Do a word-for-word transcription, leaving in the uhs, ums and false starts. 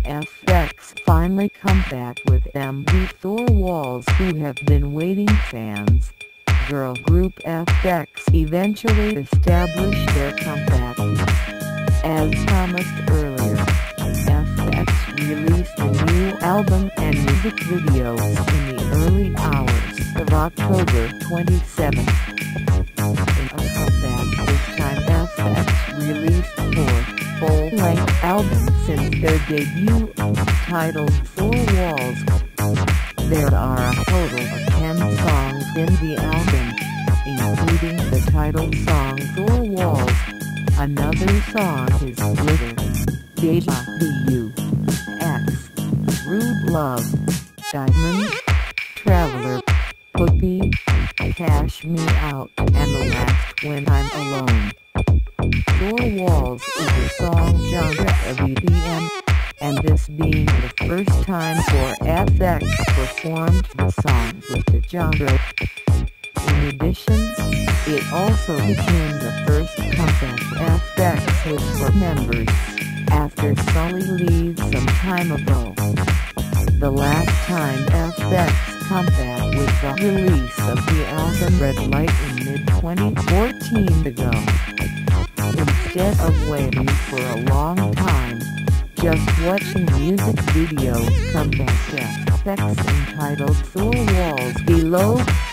F X finally come back with M V Thor Walls, who have been waiting. Fans. Girl group F X eventually established their comeback. As promised earlier, F X released a new album and music videos in the early hours of October twenty-seventh. In a comeback this time, F X released four full-length albums since their debut, titled Thor Walls. There are a total of ten songs in the album, including the title song Thor Walls. Another song is Glitter, Deja Vu, X, Rude Love, Diamond, Traveler, Puppy, Cash Me Out, and the last When I'm Alone. Thor Walls is a song genre of E D M, and this being the first time for F X performed the song with the genre. In addition, it also became the first comeback F X hit for members, after Sully leaves some time ago. The last time F X comeback was the release of the album Red Light in mid twenty fourteen ago. Instead of waiting for a long time, just watching music videos, comeback F X entitled Thor Walls below.